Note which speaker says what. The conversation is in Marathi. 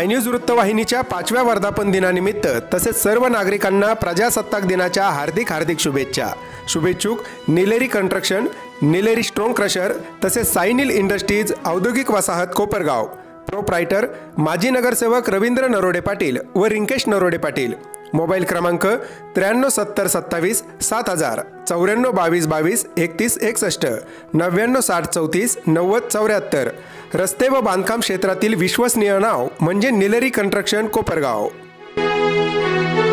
Speaker 1: साई न्यूज वृत्तवाहिनीच्या 5व्या वर्धापन दिनानिमित्त तसेच सर्व नागरिकांना प्रजासत्ताक दिनाच्या हार्दिक शुभेच्छा। शुभेच्छुक Nileri construction, Nileri stone crusher तसेच साई नील इंडस्ट्रीज औद्योगिक वसाहत कोपरगाव। प्रोप्रायटर माजी नगरसेवक रवींद्र नरोडे पाटील व रिंकेश नरोडे पाटील। मोबाईल क्रमांक 93 70 27 7000, 94 22 22 31 61, 99 60 34 90 74। रस्ते व बांधकाम क्षेत्रातील विश्वसनीय नाव म्हणजे निलेरी कंस्ट्रक्शन कोपरगाव।